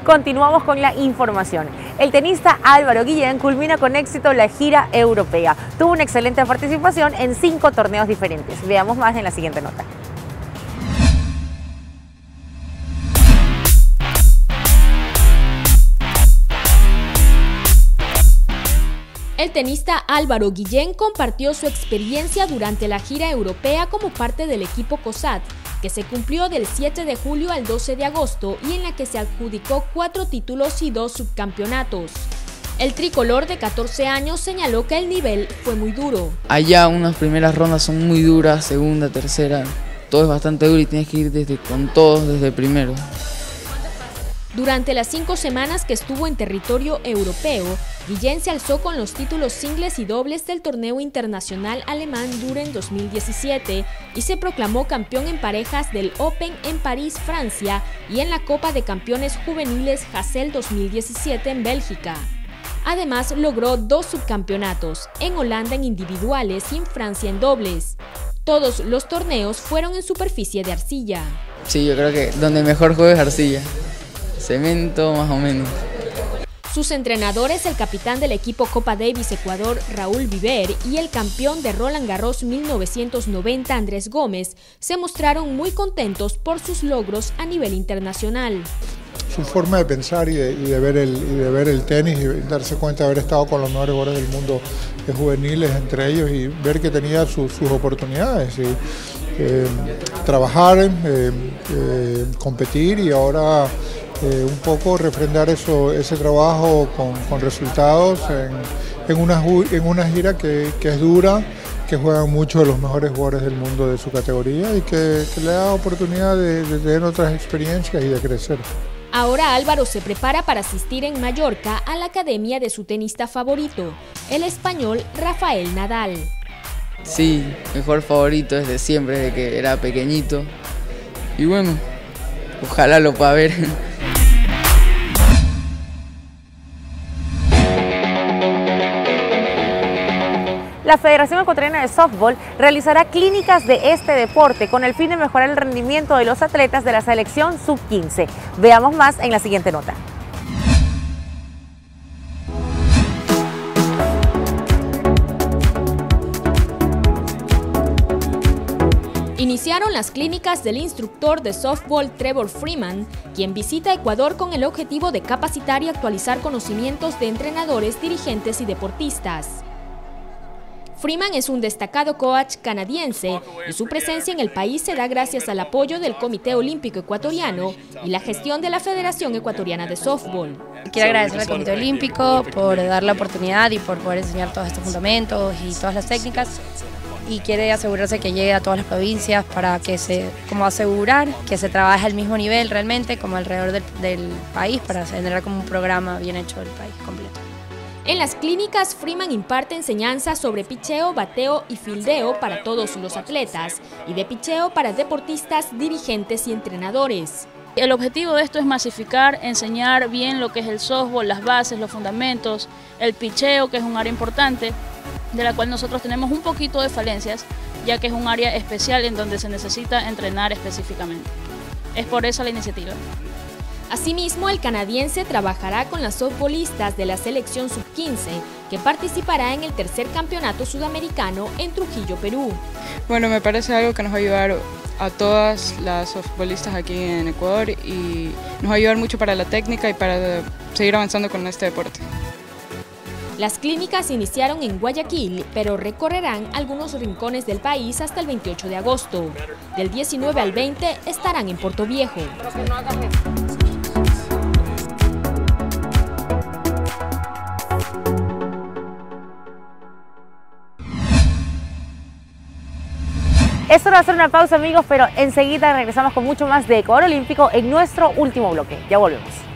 Continuamos con la información. El tenista Álvaro Guillén culmina con éxito la gira europea. Tuvo una excelente participación en 5 torneos diferentes. Veamos más en la siguiente nota. El tenista Álvaro Guillén compartió su experiencia durante la gira europea como parte del equipo COSAT, que se cumplió del 7 de julio al 12 de agosto y en la que se adjudicó 4 títulos y 2 subcampeonatos. El tricolor de 14 años señaló que el nivel fue muy duro. Allá unas primeras rondas son muy duras, segunda, tercera, todo es bastante duro y tienes que ir con todos desde primero. Durante las 5 semanas que estuvo en territorio europeo, Guillén se alzó con los títulos singles y dobles del torneo internacional alemán Düren 2017 y se proclamó campeón en parejas del Open en París, Francia, y en la Copa de Campeones Juveniles Hassel 2017 en Bélgica. Además, logró 2 subcampeonatos, en Holanda en individuales y en Francia en dobles. Todos los torneos fueron en superficie de arcilla. Sí, yo creo que donde mejor juego es arcilla. Cemento más o menos. Sus entrenadores, el capitán del equipo Copa Davis Ecuador, Raúl Viver, y el campeón de Roland Garros 1990, Andrés Gómez, se mostraron muy contentos por sus logros a nivel internacional. Su forma de pensar y de ver el tenis y darse cuenta de haber estado con los mejores jugadores del mundo de juveniles entre ellos y ver que tenía sus oportunidades. Trabajar, competir y ahora un poco refrendar ese trabajo con resultados en una gira que es dura, que juegan muchos de los mejores jugadores del mundo de su categoría y que le da oportunidad de tener otras experiencias y de crecer. Ahora Álvaro se prepara para asistir en Mallorca a la academia de su tenista favorito, el español Rafael Nadal. Sí, mejor favorito desde siempre, desde que era pequeñito. Y bueno, ojalá lo pueda ver. La Federación Ecuatoriana de Softball realizará clínicas de este deporte con el fin de mejorar el rendimiento de los atletas de la selección sub-15. Veamos más en la siguiente nota. Iniciaron las clínicas del instructor de softball Trevor Freeman, quien visita Ecuador con el objetivo de capacitar y actualizar conocimientos de entrenadores, dirigentes y deportistas. Freeman es un destacado coach canadiense y su presencia en el país se da gracias al apoyo del Comité Olímpico Ecuatoriano y la gestión de la Federación Ecuatoriana de Softball. Quiero agradecer al Comité Olímpico por dar la oportunidad y por poder enseñar todos estos fundamentos y todas las técnicas. Y quiere asegurarse que llegue a todas las provincias para que como asegurar que se trabaje al mismo nivel realmente como alrededor del país para generar como un programa bien hecho del país completo. En las clínicas, Freeman imparte enseñanzas sobre picheo, bateo y fildeo para todos los atletas y de picheo para deportistas, dirigentes y entrenadores. El objetivo de esto es masificar, enseñar bien lo que es el softball, las bases, los fundamentos, el picheo, que es un área importante, de la cual nosotros tenemos un poquito de falencias, ya que es un área especial en donde se necesita entrenar específicamente. Es por eso la iniciativa. Asimismo, el canadiense trabajará con las softballistas de la selección sub-15, que participará en el tercer campeonato sudamericano en Trujillo, Perú. Bueno, me parece algo que nos va a ayudar a todas las softballistas aquí en Ecuador y nos va a ayudar mucho para la técnica y para seguir avanzando con este deporte. Las clínicas iniciaron en Guayaquil, pero recorrerán algunos rincones del país hasta el 28 de agosto. Del 19 al 20 estarán en Portoviejo. Esto va a ser una pausa, amigos, pero enseguida regresamos con mucho más de Ecuador Olímpico en nuestro último bloque. Ya volvemos.